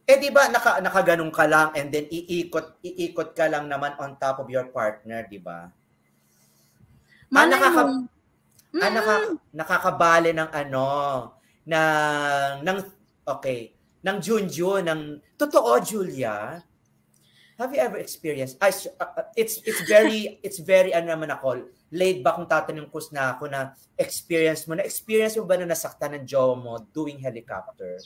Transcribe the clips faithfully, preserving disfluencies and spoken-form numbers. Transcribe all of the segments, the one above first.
Eh di ba naka nakaganong ka lang and then iikot iikot ka lang naman on top of your partner, di ba? Ah, Malay nakaka mo. ah, nakaka Mm. nakakabale ng ano, ng ng okay, ng Junjun, ng totoo, Julia? Have you ever experienced I, uh, it's it's very it's very ano naman ako, laid back kung tatanungin ko na ako na experience mo na experience mo ba na nasaktan ng jowa mo doing helicopter?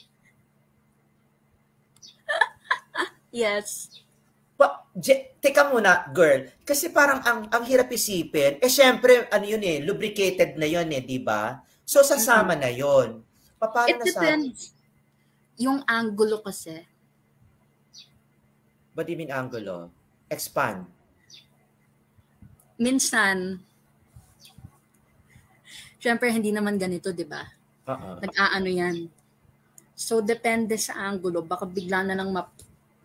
Yes. Pa, je, teka muna, girl. Kasi parang ang ang hirap isipin. Eh syempre, ano yun eh, lubricated na yun eh, di ba? So sasama Mm-mm. na yun. Paano It nasab? depends. Yung angulo kasi. What do you mean angulo? Expand. Minsan, syempre hindi naman ganito, di ba? Uh-uh. Nag-aano yan. So, depende sa angulo. Baka bigla na lang map...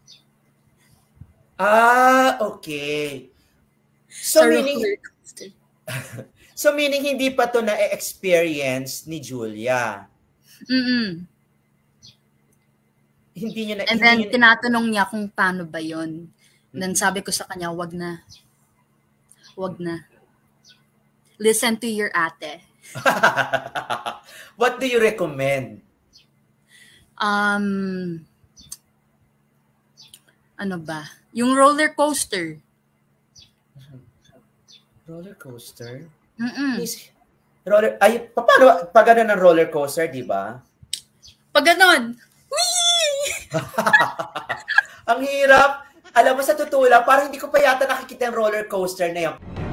Ah, okay. So Sa meaning, roller coaster. so meaning hindi pa to na-experience ni Julia. Mm-mm. Hindi niya na... And hindi then, niya na, tinatanong niya kung paano ba yun. Mm-hmm. Then sabi ko sa kanya, wag na. Wag na. Listen to your ate. What do you recommend? Um, ano ba? Yung roller coaster. Roller coaster? Mm-mm. Roller, ay, paano, pag ano ng roller coaster, di ba? Pag ganon. Ang hirap. Alam mo, sa totoo lang, parang hindi ko pa yata nakikita yung roller coaster na yun.